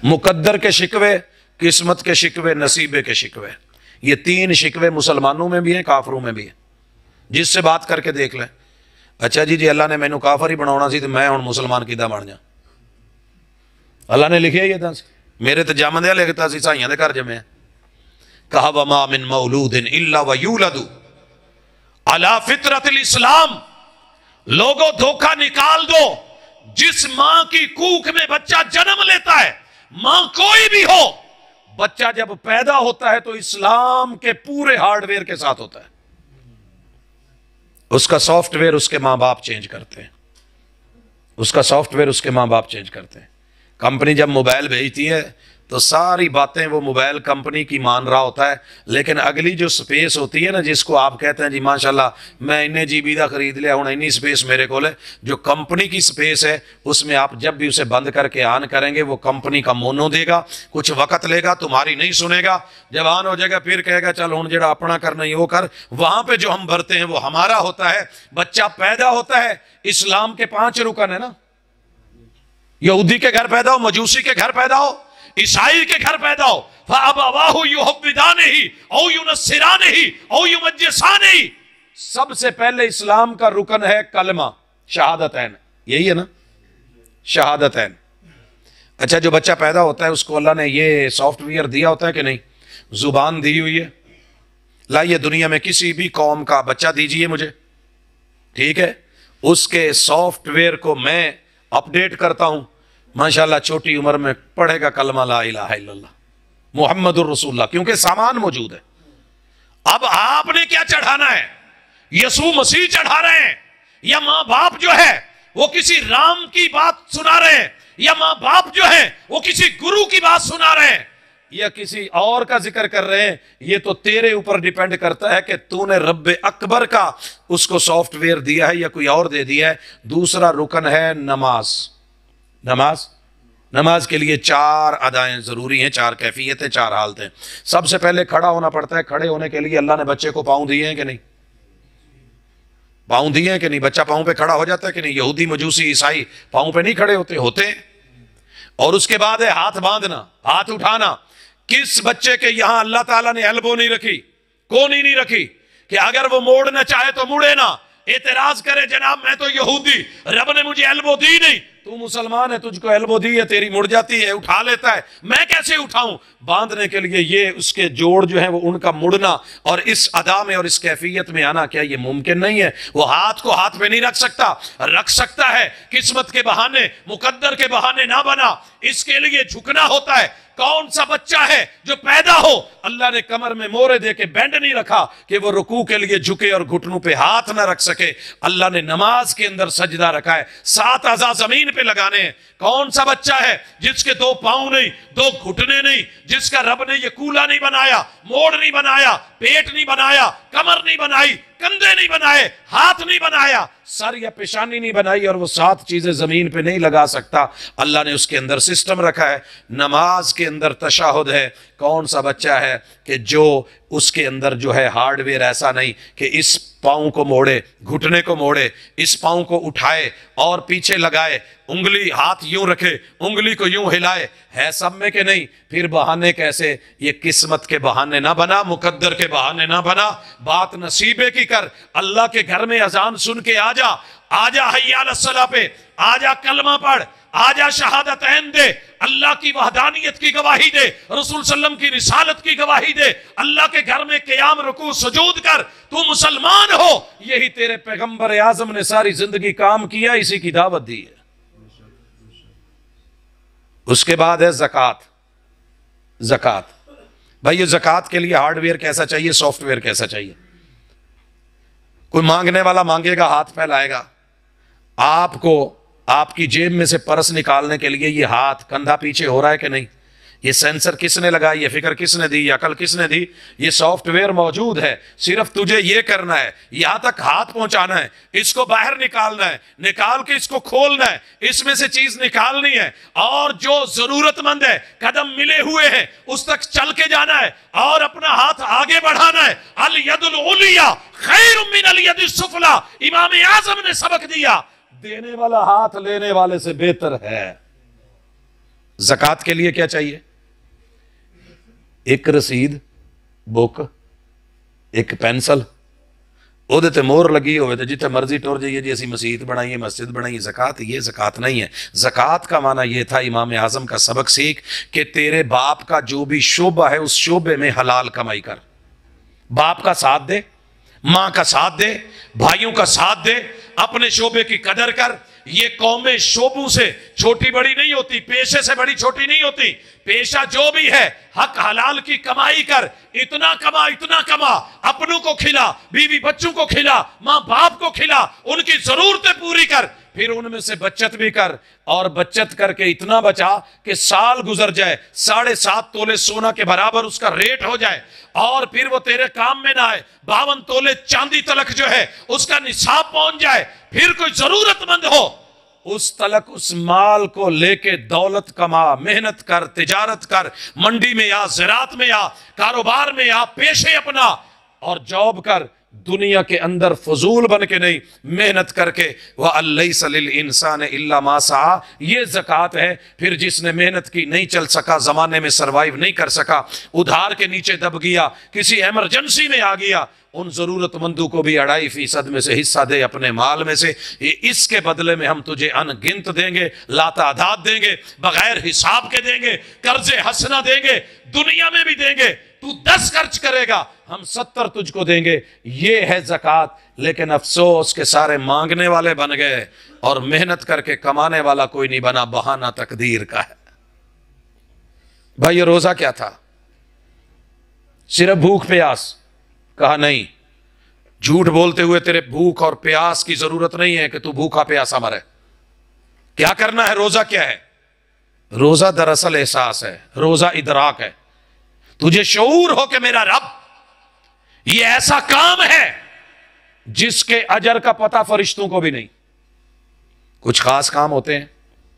मुकद्दर के शिकवे, किस्मत के शिकवे, नसीबे के शिकवे। ये तीन शिकवे मुसलमानों में भी हैं, काफरों में भी हैं। जिससे बात करके देख लें, अच्छा जी अल्लाह ने मैनू काफर ही बनाना सी तो मैं हुण मुसलमान किदा बन जा? अल्लाह ने लिखिया ही था, मेरे तो जमदे लिखता सी साइयां दे घर जमे। कहा वमा मिन मौलूदिन इल्ला व यूलदु अला फितरतिल इस्लाम। लोगों धोखा निकाल दो, जिस मां की कूख में बच्चा जन्म लेता है, मां कोई भी हो, बच्चा जब पैदा होता है तो इस्लाम के पूरे हार्डवेयर के साथ होता है। उसका सॉफ्टवेयर उसके मां बाप चेंज करते हैं, उसका सॉफ्टवेयर उसके मां बाप चेंज करते हैं। कंपनी जब मोबाइल भेजती है तो सारी बातें वो मोबाइल कंपनी की मान रहा होता है, लेकिन अगली जो स्पेस होती है ना, जिसको आप कहते हैं जी माशाल्लाह मैं इन्ने जीबी का खरीद लिया हूं, इन्नी स्पेस मेरे को है, जो कंपनी की स्पेस है उसमें आप जब भी उसे बंद करके ऑन करेंगे वो कंपनी का मोनो देगा, कुछ वक्त लेगा, तुम्हारी नहीं सुनेगा। जब ऑन हो जाएगा फिर कहेगा चल हूं जेड़ा अपना करना ही वो कर। वहां पर जो हम भरते हैं वो हमारा होता है। बच्चा पैदा होता है, इस्लाम के 5 रुकन है ना, यहूदी के घर पैदा हो, मजूसी के घर पैदा हो, ईसाई के घर पैदा हो, फअबवाहु युहव्विदानिही औ युनस्सिरानिही औ युमज्जिसानिही। सबसे पहले इस्लाम का रुकन है कलमा, शहादतैन। यही है ना, शहादतैन। अच्छा, जो बच्चा पैदा होता है उसको अल्लाह ने ये सॉफ्टवेयर दिया होता है कि नहीं? जुबान दी हुई है। लाइए दुनिया में किसी भी कौम का बच्चा दीजिए मुझे, ठीक है, उसके सॉफ्टवेयर को मैं अपडेट करता हूं। माशाल्लाह छोटी उम्र में पढ़ेगा कलमा ला इलाहा इल्लल्लाह मुहम्मदुर रसूलुल्लाह, क्योंकि सामान मौजूद है। अब आपने क्या चढ़ाना है? यसू मसीह चढ़ा रहे हैं, या मां बाप जो है वो किसी राम की बात सुना रहे हैं, या मां बाप जो है वो किसी गुरु की बात सुना रहे हैं, या किसी और का जिक्र कर रहे हैं? ये तो तेरे ऊपर डिपेंड करता है कि तूने रब्बे अकबर का उसको सॉफ्टवेयर दिया है या कोई और दे दिया है। दूसरा रुकन है नमाज। नमाज, नमाज के लिए 4 अदाएं जरूरी हैं, 4 कैफियतें, 4 हालतें। सबसे पहले खड़ा होना पड़ता है। खड़े होने के लिए अल्लाह ने बच्चे को पांव दिए हैं कि नहीं? पांव दिए हैं कि नहीं? बच्चा पांव पे खड़ा हो जाता है कि नहीं? यहूदी मजूसी ईसाई पांव पे नहीं खड़े होते? होते हैं। और उसके बाद है हाथ बांधना, हाथ उठाना। किस बच्चे के यहां अल्लाह ताला ने एल्बो नहीं रखी, कोनी नहीं रखी कि अगर वो मोड़ना चाहे तो मुड़े ना, एतराज करे जनाब मैं तो यहूदी, रब ने मुझे एल्बो दी नहीं। तू मुसलमान है, तुझको एल्बो दी है, तेरी मुड़ जाती है, उठा लेता है, मैं कैसे उठाऊं? बांधने के लिए ये उसके जोड़ जो है वो उनका मुड़ना और इस अदा में और इस कैफियत में आना, क्या ये मुमकिन नहीं है? वो हाथ को हाथ पे नहीं रख सकता, रख सकता है, किस्मत के बहाने, मुकद्दर के बहाने ना बना, इसके लिए झुकना होता है। कौन सा बच्चा है जो पैदा हो अल्लाह ने कमर में मोहरे दे के बैंड नहीं रखा कि वो रुकू के लिए झुके और घुटनों पे हाथ ना रख सके? अल्लाह ने नमाज के अंदर सजदा रखा है, 7 अज़ा जमीन पे लगाने हैं। कौन सा बच्चा है जिसके 2 पांव नहीं, 2 घुटने नहीं, जिसका रब ने ये कूला नहीं बनाया, मोड़ नहीं बनाया, पेट नहीं बनाया, कमर नहीं बनाई, कंधे नहीं बनाए, हाथ नहीं बनाया, सर या पेशानी नहीं बनाई, और वो 7 चीजें जमीन पे नहीं लगा सकता? अल्लाह ने उसके अंदर सिस्टम रखा है। नमाज के अंदर तशहुद है। कौन सा बच्चा है कि जो उसके अंदर जो है हार्डवेयर ऐसा नहीं कि इस पांव को मोड़े, घुटने को मोड़े, इस पांव को उठाए और पीछे लगाए, उंगली हाथ यूं रखे, उंगली को यूं हिलाए, है सब में कि नहीं? फिर बहाने कैसे? ये किस्मत के बहाने ना बना, मुकद्दर के बहाने ना बना, बात नसीबे की कर। अल्लाह के घर में अजान सुन के आजा, आजा हय्या अलस्सलाह पे, आजा कलमा पढ़, आजा शहादतैन दे, अल्लाह की वहदानियत की गवाही दे, रसूल सल्लम की रिसालत की गवाही दे, अल्लाह के घर में क़याम रुकू सुजूद कर, तू मुसलमान हो। यही तेरे पैगंबर आजम ने सारी जिंदगी काम किया, इसी की दावत दी है। उसके बाद है ज़कात। ज़कात भाई, ये ज़कात के लिए हार्डवेयर कैसा चाहिए, सॉफ्टवेयर कैसा चाहिए? कोई मांगने वाला मांगेगा, हाथ फैलाएगा, आपको आपकी जेब में से पर्स निकालने के लिए ये हाथ कंधा पीछे हो रहा है कि नहीं? ये सेंसर किसने लगाई, ये फिक्र किसने दी, ये अकल किसने दी? ये सॉफ्टवेयर मौजूद है, सिर्फ तुझे ये करना है, यहां तक हाथ पहुंचाना है, इसको बाहर निकालना है, निकाल के इसको खोलना है, इसमें से चीज निकालनी है, और जो जरूरतमंद है, कदम मिले हुए हैं, उस तक चल के जाना है और अपना हाथ आगे बढ़ाना है। अल यदुल उलिया खैरुम मिनल यदिस सुफला, इमाम आजम ने सबक दिया, देने वाला हाथ लेने वाले से बेहतर है। ज़कात के लिए क्या चाहिए? एक रसीद, बुक, एक पेंसिल, ਉਹਦੇ ਤੇ मोहर लगी होवे तो जिथे मर्जी टुर जाइए जी असी मसीत बनाइए, मस्जिद बनाइए। ज़कात, ये ज़कात नहीं है। ज़कात का माना यह था, इमाम आज़म का सबक सीख कि तेरे बाप का जो भी शोबा है उस शोबे में हलाल कमाई कर। बाप का साथ दे, माँ का साथ दे, भाइयों का साथ दे, अपने शोबे की कदर कर। ये कौमें शोबों से छोटी बड़ी नहीं होती, पेशे से बड़ी छोटी नहीं होती। पेशा जो भी है, हक हलाल की कमाई कर। इतना कमा, इतना कमा, अपनों को खिला, बीवी बच्चों को खिला, माँ बाप को खिला, उनकी जरूरतें पूरी कर, फिर उनमें से बचत भी कर। और बचत करके इतना बचा कि साल गुजर जाए, 7.5 तोले सोना के बराबर उसका रेट हो जाए, और फिर वो तेरे काम में ना आए। 52 तोले चांदी तलक जो है उसका निसाब पहुंच जाए, फिर कोई जरूरतमंद हो, उस तलक उस माल को लेके दौलत कमा, मेहनत कर, तिजारत कर, मंडी में या ज़रात में या कारोबार में या पेशे अपना और जॉब कर। दुनिया के अंदर फजूल बन के नहीं, मेहनत करके। वह अल्लैसा लिल इंसान इल्ला मा सआ, ये ज़कात है। फिर जिसने मेहनत की, नहीं चल सका, जमाने में सरवाइव नहीं कर सका, उधार के नीचे दब गया, किसी इमरजेंसी में आ गया, उन जरूरतमंदों को भी 2.5% में से हिस्सा दे अपने माल में से। इसके बदले में हम तुझे अनगिनत देंगे, लातादाद देंगे, बगैर हिसाब के देंगे, कर्जे हसना देंगे, दुनिया में भी देंगे। तू 10 खर्च करेगा, हम 70 तुझको देंगे। ये है ज़कात। लेकिन अफसोस के सारे मांगने वाले बन गए और मेहनत करके कमाने वाला कोई नहीं बना। बहाना तकदीर का है। भाई ये रोजा क्या था? सिर्फ भूख प्यास? कहा नहीं, झूठ बोलते हुए तेरे भूख और प्यास की जरूरत नहीं है कि तू भूखा प्यासा मरे। क्या करना है? रोजा क्या है? रोजा दरअसल एहसास है, रोजा इदराक है। तुझे शऊर हो कि मेरा रब ये ऐसा काम है जिसके अजर का पता फरिश्तों को भी नहीं। कुछ खास काम होते हैं।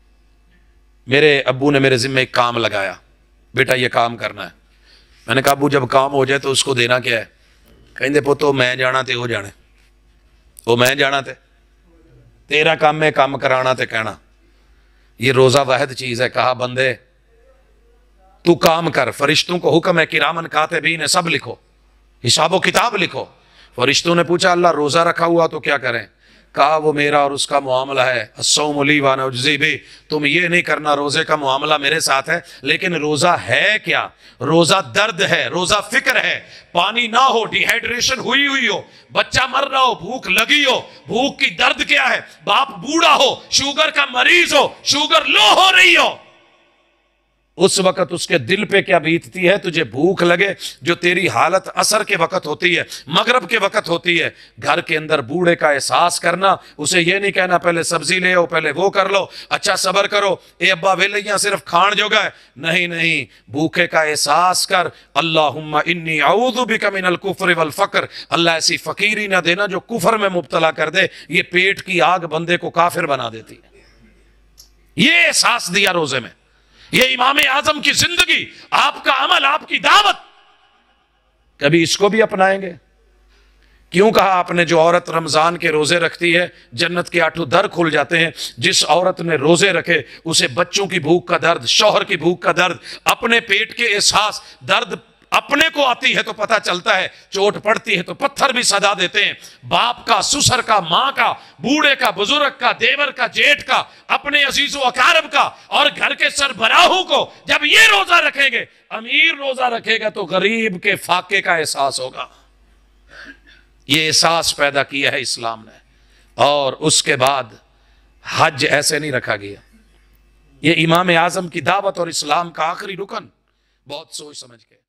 मेरे अब्बू ने मेरे जिम्मे एक काम लगाया, बेटा ये काम करना है। मैंने कहा अब्बू जब काम हो जाए तो उसको देना क्या है? कहते पुतो मैं जाना ते हो जाने, वो मैं जाना ते तेरा काम है काम कराना ते कहना। ये रोजा वाहिद चीज है। कहा बंदे तू काम कर, फरिश्तों को हुक्म है किरामन कातिबीन है, सब लिखो, हिसाबो किताब लिखो। फरिश्तों ने पूछा अल्लाह रोजा रखा हुआ तो क्या करें? कहा वो मेरा और उसका मामला है, अस्सौमु ली व अना उज्ज़ी बिही। तुम ये नहीं करना, रोजे का मामला मेरे साथ है। लेकिन रोजा है क्या? रोजा दर्द है, रोजा फिक्र है। पानी ना हो, डिहाइड्रेशन हुई हो, बच्चा मर रहा हो, भूख लगी हो, भूख की दर्द क्या है, बाप बूढ़ा हो, शुगर का मरीज हो, शुगर लो हो रही हो, उस वक्त उसके दिल पे क्या बीतती है? तुझे भूख लगे जो तेरी हालत असर के वक्त होती है, मगरब के वक्त होती है। घर के अंदर बूढ़े का एहसास करना, उसे ये नहीं कहना पहले सब्जी ले आओ, पहले वो कर लो, अच्छा सबर करो, ए अब्बा वेलैया सिर्फ खान जोगा है। नहीं नहीं, भूखे का एहसास कर। अल्लाहुम्मा इन्नी अऊज़ु बिका मिनल कुफ्र वल फक्र। अल्लाह ऐसी फकीरी ना देना जो कुफर में मुब्तला कर दे। ये पेट की आग बंदे को काफिर बना देती है। ये एहसास दिया रोजे में। ये इमाम आजम की जिंदगी, आपका अमल, आपकी दावत, कभी इसको भी अपनाएंगे? क्यों कहा आपने जो औरत रमजान के रोजे रखती है जन्नत के 8 दर खुल जाते हैं। जिस औरत ने रोजे रखे उसे बच्चों की भूख का दर्द, शौहर की भूख का दर्द, अपने पेट के एहसास, दर्द अपने को आती है तो पता चलता है, चोट पड़ती है तो पत्थर भी सदा देते हैं। बाप का, ससुर का, माँ का, बूढ़े का, बुजुर्ग का, देवर का, जेठ का, अपने अजीजों अकारब का और घर के सरबराहों को जब ये रोजा रखेंगे, अमीर रोजा रखेगा तो गरीब के फाके का एहसास होगा। ये एहसास पैदा किया है इस्लाम ने। और उसके बाद हज ऐसे नहीं रखा गया। ये इमाम आजम की दावत और इस्लाम का आखिरी रुकन। बहुत सोच समझ के